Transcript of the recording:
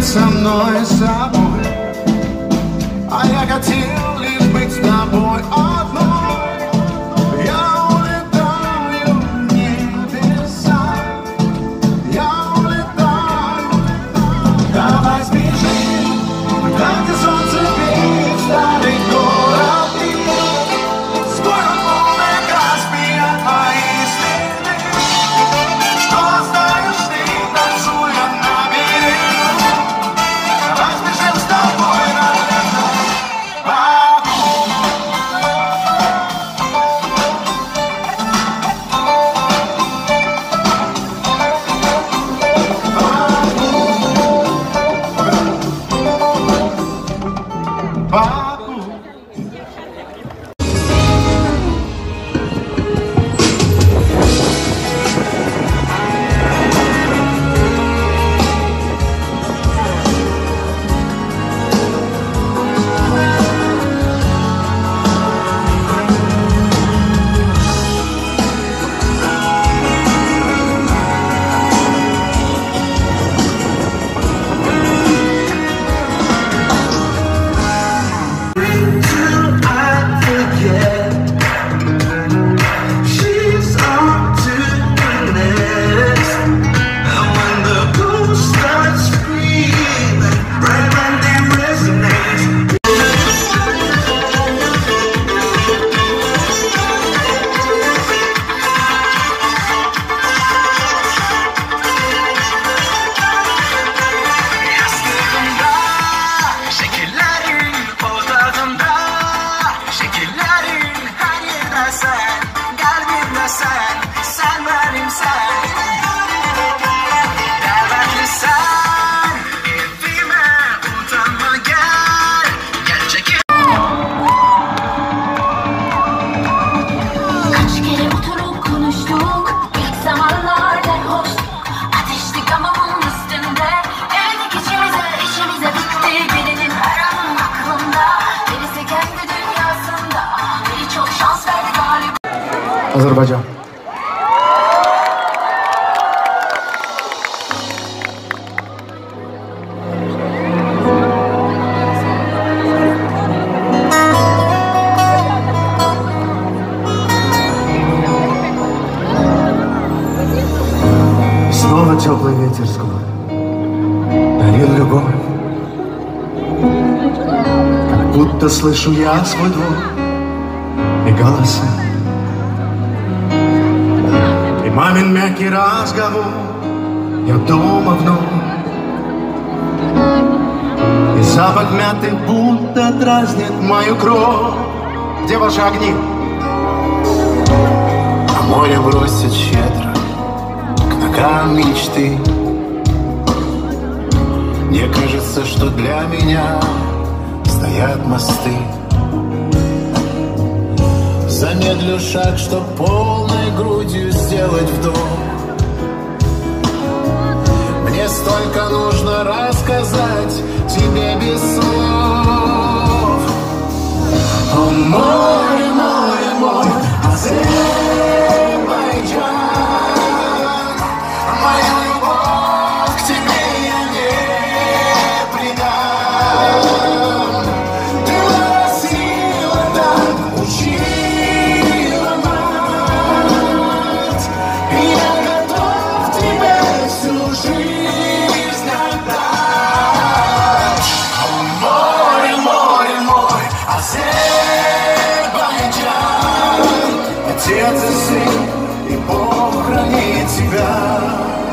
быть со мной, с собой. А я хотел лишь быть с тобой одной. Я улетаю в небеса, я улетаю. Давай сбежим, там где солнце пеет, старый город и скоро полный Каспий от твои следы. Что оставишь ты, танцуя на берегу? Давай сбежим с тобой на лето. Азербайджан. Снова теплый ветер с гор дарит любовь. Как будто слышу я свой двор и голоса. И мамин мягкий разговор, я дома вновь. И запах мяты будто дразнит мою кровь. Где ваши огни? А море бросит щедро к ногам мечты. Мне кажется, что для меня стоят мосты. Замедлю шаг, чтоб полной грудью сделать вдох. Мне столько нужно рассказать тебе без слов. О, море, море, море, Азербайджан, мою любовь к тебе я не предам. Ты носила так, учила мать, и я готов тебе всю жизнь отдать. О, море, море, море, Азербайджан, отец и сын, и Бог хранит тебя.